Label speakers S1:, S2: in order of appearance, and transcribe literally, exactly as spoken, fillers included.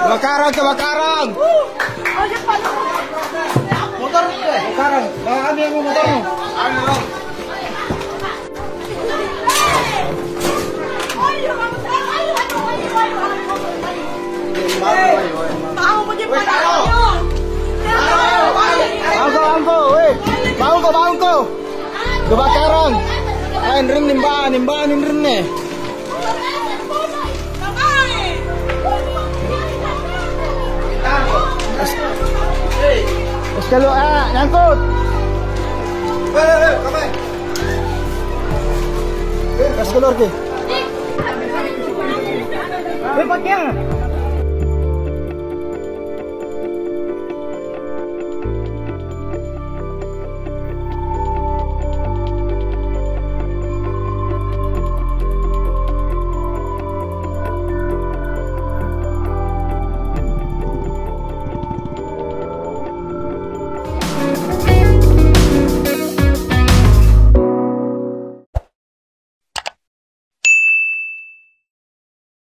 S1: Kebakaran, kebakaran. Motor kebakaran. Bawa kami yang mau motormu. Angko, weh. Bangko, bangko. Kebakaran. Ain ren nimba, nimba nin renne. Es kalau ah, nyangkut. Eh, eh, kamay. Gas keluar ke. Eh, pakai.